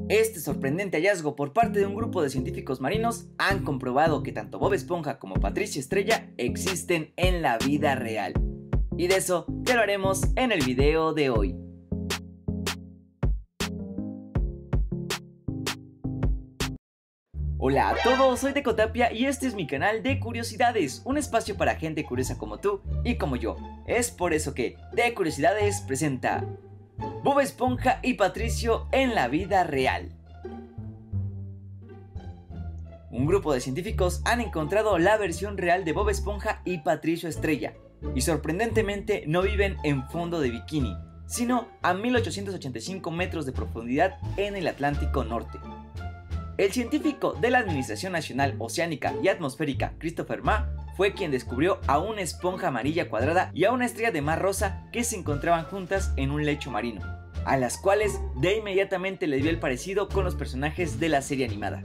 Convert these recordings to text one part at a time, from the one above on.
Este sorprendente hallazgo por parte de un grupo de científicos marinos han comprobado que tanto Bob Esponja como Patricio Estrella existen en la vida real. Y de eso te lo haremos en el video de hoy. Hola a todos, soy Decotapia y este es mi canal de curiosidades, un espacio para gente curiosa como tú y como yo. Es por eso que De Curiosidades presenta Bob Esponja y Patricio en la vida real. Un grupo de científicos han encontrado la versión real de Bob Esponja y Patricio Estrella, y sorprendentemente no viven en fondo de bikini, sino a 1885 metros de profundidad en el Atlántico Norte. El científico de la Administración Nacional Oceánica y Atmosférica, Christopher Ma, fue quien descubrió a una esponja amarilla cuadrada y a una estrella de mar rosa que se encontraban juntas en un lecho marino, a las cuales de inmediatamente le dio el parecido con los personajes de la serie animada.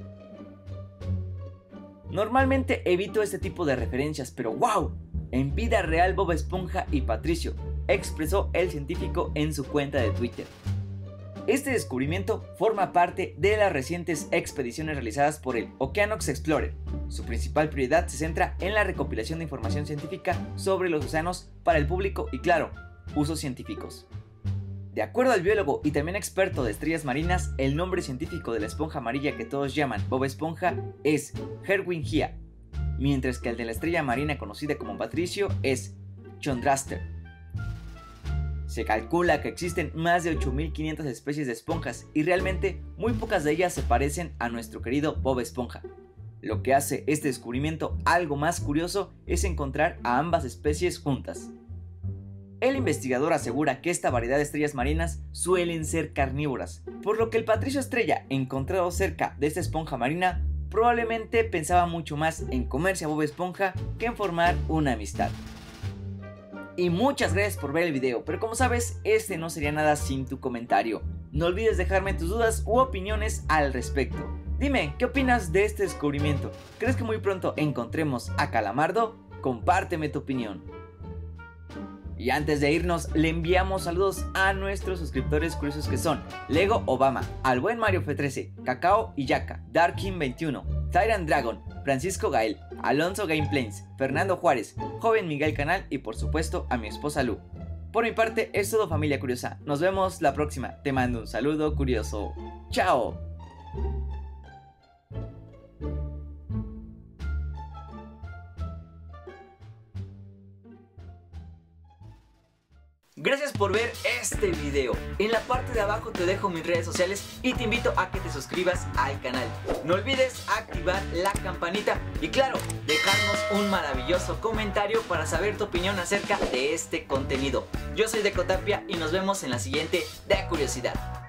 Normalmente evito este tipo de referencias, pero ¡wow! En vida real Bob Esponja y Patricio, expresó el científico en su cuenta de Twitter. Este descubrimiento forma parte de las recientes expediciones realizadas por el Oceanox Explorer. Su principal prioridad se centra en la recopilación de información científica sobre los océanos para el público y, claro, usos científicos. De acuerdo al biólogo y también experto de estrellas marinas, el nombre científico de la esponja amarilla que todos llaman Bob Esponja es Herwingia, mientras que el de la estrella marina conocida como Patricio es Chondraster. Se calcula que existen más de 8500 especies de esponjas y realmente muy pocas de ellas se parecen a nuestro querido Bob Esponja. Lo que hace este descubrimiento algo más curioso es encontrar a ambas especies juntas. El investigador asegura que esta variedad de estrellas marinas suelen ser carnívoras, por lo que el Patricio Estrella encontrado cerca de esta esponja marina probablemente pensaba mucho más en comerse a Bob Esponja que en formar una amistad. Y muchas gracias por ver el video, pero como sabes, este no sería nada sin tu comentario. No olvides dejarme tus dudas u opiniones al respecto. Dime, ¿qué opinas de este descubrimiento? ¿Crees que muy pronto encontremos a Calamardo? Compárteme tu opinión. Y antes de irnos, le enviamos saludos a nuestros suscriptores curiosos que son Lego Obama, al buen Mario F13, Cacao y Yaka, Darkin21, Tyrant Dragon, Francisco Gael, Alonso Gameplays, Fernando Juárez, Joven Miguel Canal y por supuesto a mi esposa Lu. Por mi parte es todo, familia curiosa, nos vemos la próxima, te mando un saludo curioso, ¡chao! Gracias por ver este video. En la parte de abajo te dejo mis redes sociales y te invito a que te suscribas al canal. No olvides activar la campanita y, claro, dejarnos un maravilloso comentario para saber tu opinión acerca de este contenido. Yo soy Decotapia y nos vemos en la siguiente de Curiosidad.